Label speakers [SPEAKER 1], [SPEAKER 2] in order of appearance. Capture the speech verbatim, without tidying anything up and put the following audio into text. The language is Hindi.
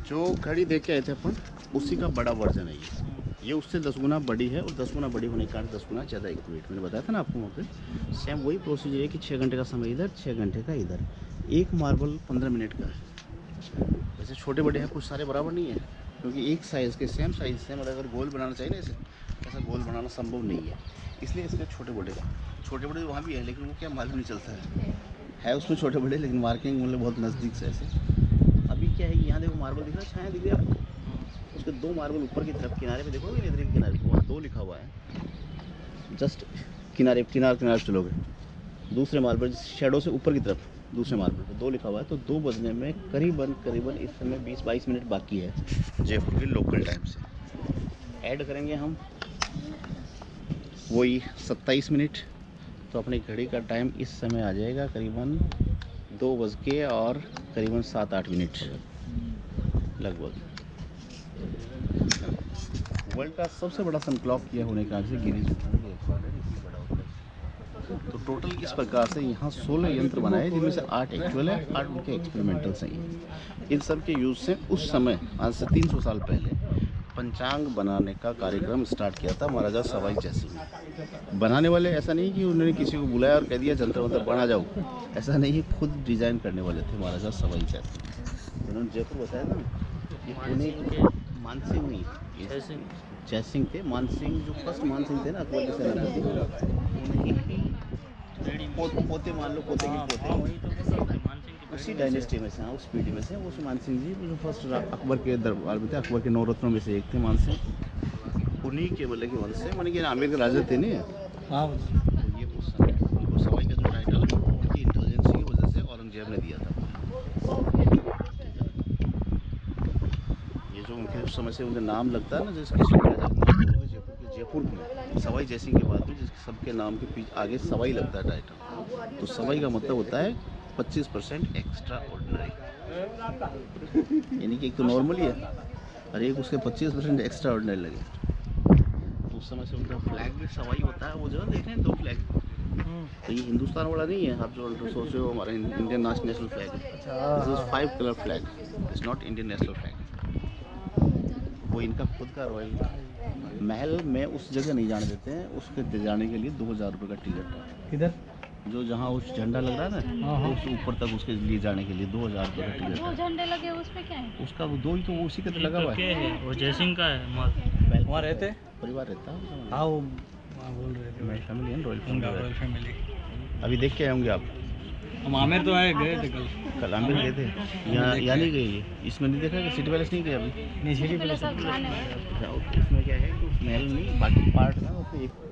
[SPEAKER 1] जो घड़ी देख के आए थे अपन उसी का बड़ा वर्जन है ये ये उससे दस गुना बड़ी है और दस गुना बड़ी होने के कारण दस गुना ज़्यादा एक्यूरेट। मैंने बताया था ना आपको वहाँ पे सेम वही प्रोसीजर है कि छः घंटे का समय इधर छः घंटे का इधर। एक मार्बल पंद्रह मिनट का है। वैसे छोटे बड़े हैं कुछ सारे बराबर नहीं है क्योंकि एक साइज़ के सेम साइज़ से मतलब अगर गोल बनाना चाहिए ना इसे ऐसा गोल बनाना संभव नहीं है, इसलिए इसके छोटे बड़े का छोटे बड़े वहाँ भी है लेकिन वो क्या मालूम नहीं चलता है है उसमें छोटे बड़े लेकिन मार्किंग मतलब बहुत नज़दीक से ऐसे। अभी क्या है यहाँ देखो मार्बल दिख रहा है छाया दिख रही है आपको, उसके दो मार्बल ऊपर की तरफ किनारे पे देखोगे इधर के किनारे वहाँ दो लिखा हुआ है जस्ट किनारे किनार किनारे चलोगे दूसरे मार्बल शेडो से ऊपर की तरफ दूसरे मार्बल पे दो लिखा हुआ है। तो दो बजने में करीबन करीबन इस समय बीस बाईस मिनट बाकी है जयपुर के लोकल टाइम से। ऐड करेंगे हम वही सत्ताईस मिनट तो अपनी घड़ी का टाइम इस समय आ जाएगा करीबन दो बज के और करीबन सात आठ मिनट लगभग। वर्ल्ड का सबसे बड़ा सन क्लॉक किया होने का से गिनीज बुक में रिकॉर्ड है, इसलिए बड़ा होता है। तो टोटल इस प्रकार से यहाँ सोलह यंत्र बनाए हैं जिनमें से आठ एक्चुअल है आठ उनके एक्सपेरिमेंटल सही हैं। इन सब के यूज़ से उस समय आज से तीन सौ साल पहले पंचांग बनाने का कार्यक्रम स्टार्ट किया था महाराजा सवाई जयसिंह। बनाने वाले ऐसा नहीं कि उन्होंने किसी को बुलाया और कह दिया जंतर मंतर बना जाओ, ऐसा नहीं है, खुद डिज़ाइन करने वाले थे महाराजा सवाई जयसिंह। उन्होंने जयपुर बताया ना कि पुणे के मानसिंह नहीं जयसिंह थे, मानसिंह जो फर्स्ट मानसिंह थे ना अकबर के सेनापति पोते पोते मान लो पोते के पोते उसी डायनेस्टी में से हाँ उस पीढ़ी में से उस मानसिंह जी जो फर्स्ट अकबर के दरबार में थे, अकबर के नौ रत्नों में से एक थे मानसिंह। उन्हीं के मतलब के वंश से माने कि आमिर के राजा थे नहीं हाँ ये उस समय उनको सवाई का जो टाइटल उनकी इंटेलिजेंस की वजह से औरंगजेब ने दिया था। ये जो उनके उस समय से उनका नाम लगता है ना जिसके जयपुर के जयपुर में सवाई जयसिंह के बाद में जिसके सबके नाम के पीछे आगे सवाई लगता है टाइटल, तो सवाई का मतलब होता है पच्चीस परसेंट एक्स्ट्रा ऑर्डिनरी, यानी कि एक तो नॉर्मली है और एक उसके पच्चीस परसेंट एक्स्ट्रा ऑर्डिनरी लगे। तो उस समय से उनका फ्लैग भी सवाई होता है, वो जो देख रहे हैं दो फ्लैग, तो ये हिंदुस्तान वाला नहीं है आप जो सोच रहे हो हमारा इंडियन नेशनल फ्लैग है, five colour flag it's not Indian national flag. वो इनका खुद का रॉयल महल में उस जगह नहीं जाने देते हैं, उसके जाने के लिए दो हज़ार रुपये का टिकट है। किधर जो जहाँ उस झंडा लग रहा है ना उस ऊपर तक उसके लिए जाने के लिए दो हज़ार रुपये का टिकट है।
[SPEAKER 2] झंडे लगे उसमें क्या है
[SPEAKER 1] उसका वो दो ही तो उसी के तो लगा हुआ है,
[SPEAKER 3] वो जयसिंह का है
[SPEAKER 4] वहाँ रहते
[SPEAKER 1] परिवार रहता है।
[SPEAKER 4] हाँ वो बोल रहे थे
[SPEAKER 1] मैं फैमिली है रॉयल
[SPEAKER 4] रॉयल फैमिली।
[SPEAKER 1] अभी देख के आए होंगे आप,
[SPEAKER 4] हम आमिर तो आए गए थे कल
[SPEAKER 1] कल आमिर गए थे यहाँ यहाँ नहीं गए ये इसमें नहीं देखा कि सिटी पैलेस नहीं गए अभी
[SPEAKER 4] नहीं सिटी पैलेस
[SPEAKER 2] सब खाने
[SPEAKER 1] इसमें क्या है कि उस महल में बाकी पार्ट ना उसमें एक